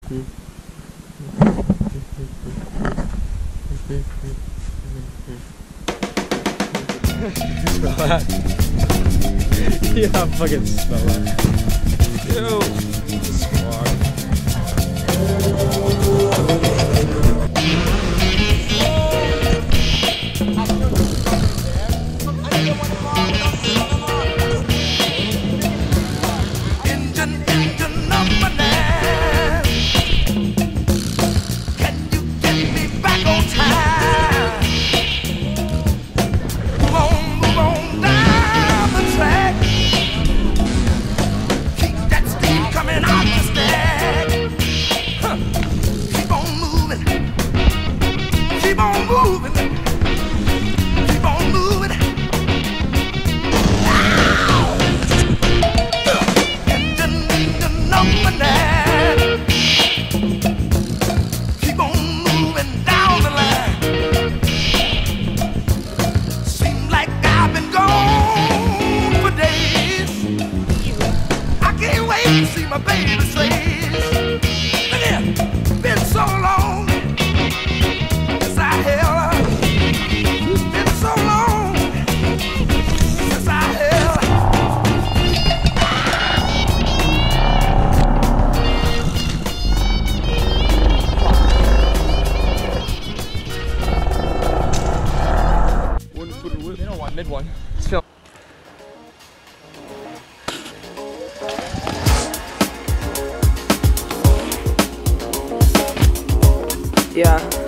Smell that? Yeah, I fucking smell that. Ew. Squawk. See my baby face. Look here, been so long since I held her. Been so long since I held her. One foot of whip. They don't want mid one. Let's film. Yeah.